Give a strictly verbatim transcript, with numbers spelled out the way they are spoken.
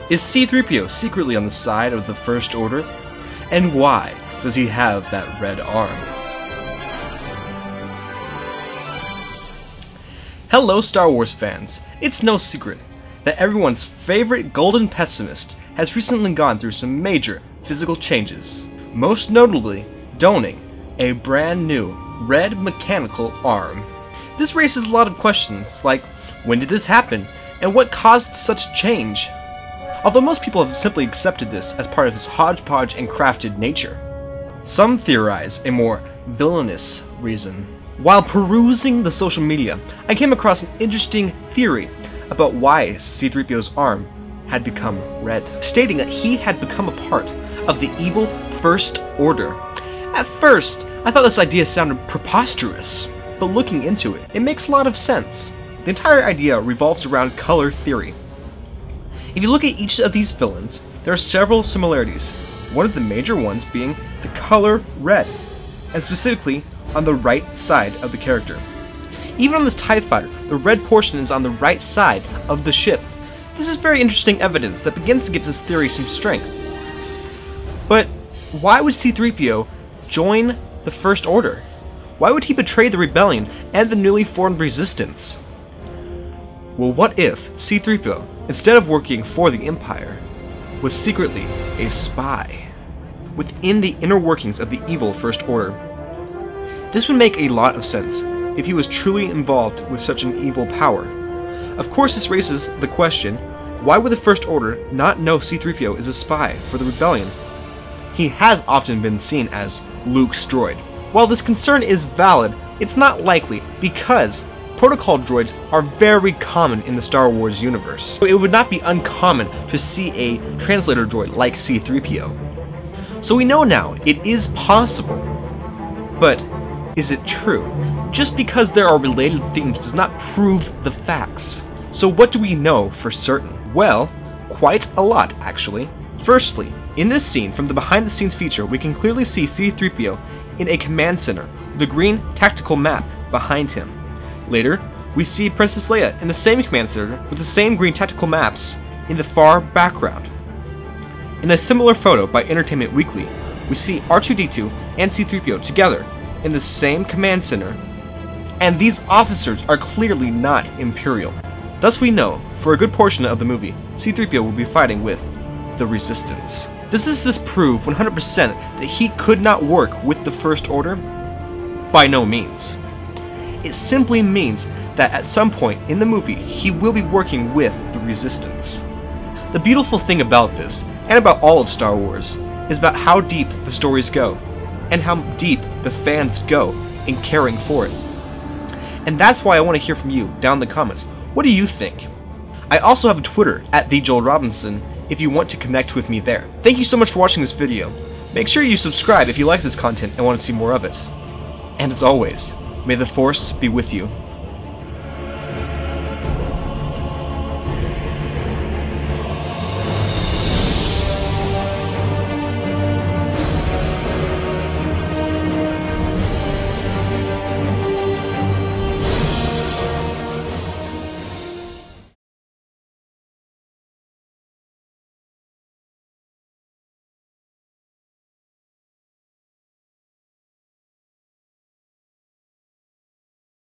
Is C three P O secretly on the side of the First Order? And why does he have that red arm? Hello Star Wars fans! It's no secret that everyone's favorite golden pessimist has recently gone through some major physical changes, most notably donning a brand new red mechanical arm. This raises a lot of questions like, when did this happen, and what caused such change? Although most people have simply accepted this as part of his hodgepodge and crafted nature. Some theorize a more villainous reason. While perusing the social media, I came across an interesting theory about why C three P O's arm had become red, stating that he had become a part of the evil First Order. At first, I thought this idea sounded preposterous, but looking into it, it makes a lot of sense. The entire idea revolves around color theory. If you look at each of these villains, there are several similarities, one of the major ones being the color red, and specifically on the right side of the character. Even on this TIE Fighter, the red portion is on the right side of the ship. This is very interesting evidence that begins to give this theory some strength. But why would C three P O join the First Order? Why would he betray the Rebellion and the newly formed Resistance? Well, what if C three P O, instead of working for the Empire, was secretly a spy within the inner workings of the evil First Order? This would make a lot of sense if he was truly involved with such an evil power. Of course, this raises the question, why would the First Order not know C three P O is a spy for the Rebellion? He has often been seen as Luke's droid. While this concern is valid, it's not likely because protocol droids are very common in the Star Wars universe. So it would not be uncommon to see a translator droid like C three P O. So we know now it is possible, but is it true? Just because there are related themes does not prove the facts. So what do we know for certain? Well, quite a lot actually. Firstly, in this scene from the behind the scenes feature, we can clearly see C three P O in a command center, the green tactical map behind him. Later, we see Princess Leia in the same command center with the same green tactical maps in the far background. In a similar photo by Entertainment Weekly, we see R two D two and C three P O together in the same command center, and these officers are clearly not Imperial. Thus we know, for a good portion of the movie, C three P O will be fighting with the Resistance. Does this disprove one hundred percent that he could not work with the First Order? By no means. It simply means that at some point in the movie, he will be working with the Resistance. The beautiful thing about this, and about all of Star Wars, is about how deep the stories go, and how deep the fans go in caring for it. And that's why I want to hear from you down in the comments. What do you think? I also have a Twitter, at the Joel Robinson, if you want to connect with me there. Thank you so much for watching this video. Make sure you subscribe if you like this content and want to see more of it. And as always, may the Force be with you.